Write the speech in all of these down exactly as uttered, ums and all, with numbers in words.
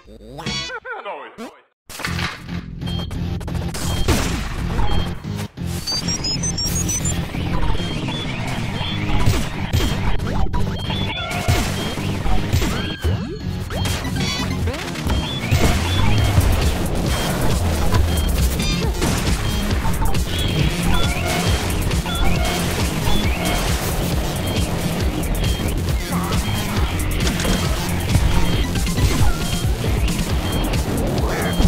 No. Where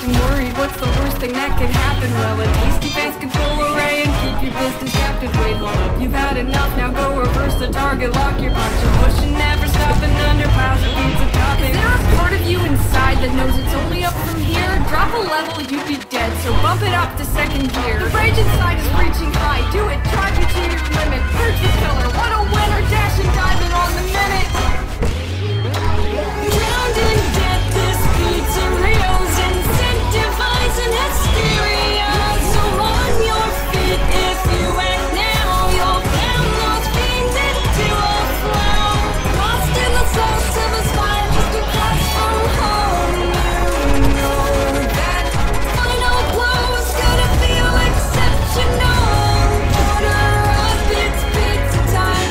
acting worried. What's the worst thing that could happen? Well, a tasty face control array and keep your business captive. Wait, hold up, you've had enough, now go reverse the target. Lock your punch and push and never stopping under piles of pizza topping. Is there a part of you inside that knows it's only up from here? Drop a level, you'd be dead, so bump it up to second gear. The rage inside is reaching high, do it, drive you to your limit. Purge the killer, what a winner, dash and diamond on the minute. Drowned in debt, this pizzeria's incentivizing hysteria. So on your feet, if you act now, you'll pound those fiends into a flow. Lost in the sauce of a smile, just a pass from home. You know that final blow's gonna feel exceptional. Order up, it's pizza time.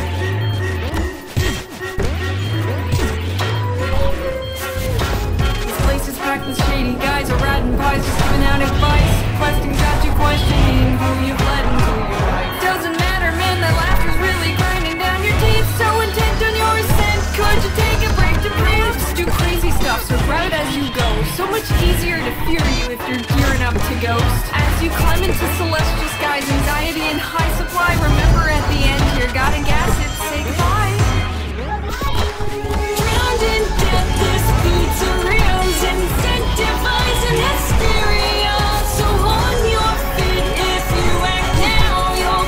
This place is packed with shady guys, a rat and pies just giving out advice. Questing got you questioning who you've led into your life. Doesn't matter, man, that laughter's really grinding down your teeth. So intent on your ascent, could you take a break to breathe? Just do crazy stuff, so grab it as you go. So much easier to fear you if you're gearing up to ghost. As you climb into celestial skies, anxiety in high supply. Remember at the end here, gotta gas it, say goodbye. Drowned in debt, this pizzeria's incentivizing hysteria. So on your feet, if you act now, you'll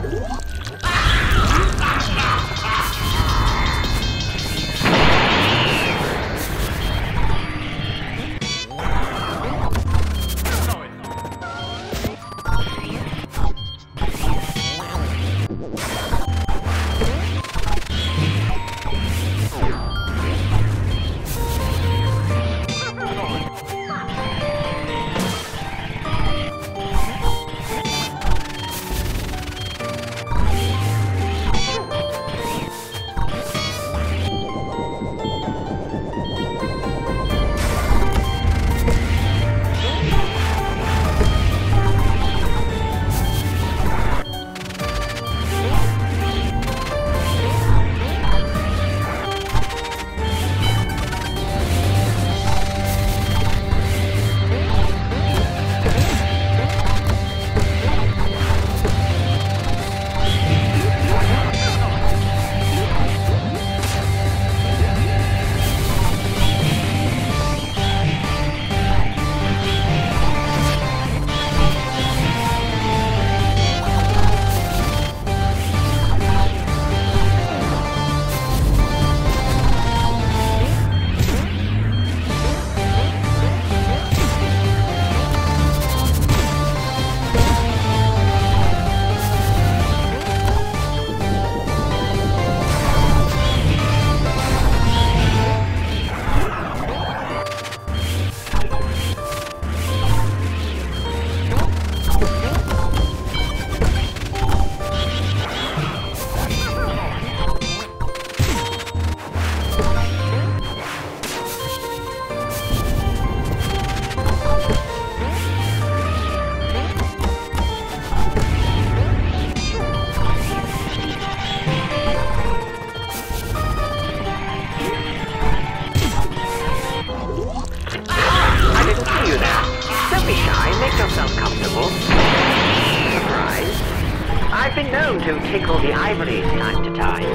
to tickle the ivories time to time.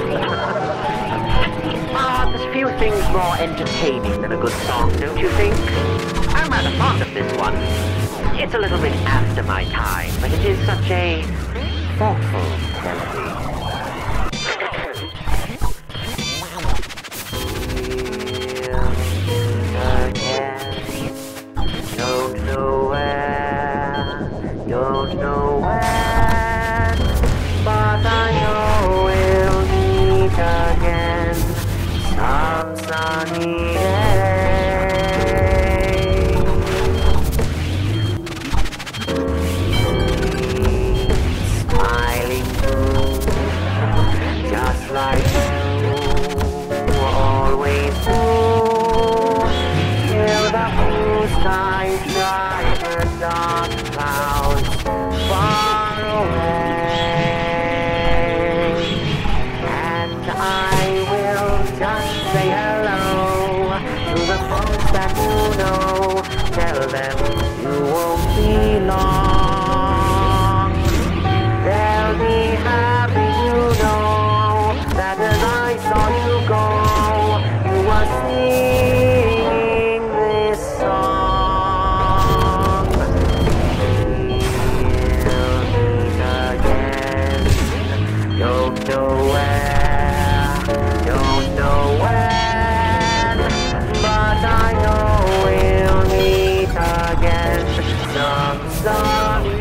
Ah, there's few things more entertaining than a good song, don't you think? I'm rather fond of this one. It's a little bit after my time, but it is such a thoughtful melody. Don't know where, don't know where, but I know we'll meet again some sunny day. Smiling through, just like you always do, till the blue skies drive the dark clouds far away, and I will just say hello to the folks that you know. Tell them again. You won't be long. They'll be happy to know that as I saw you go, you were singing this song. We'll meet again. Don't know where, don't know when, but I know we'll meet again some sunny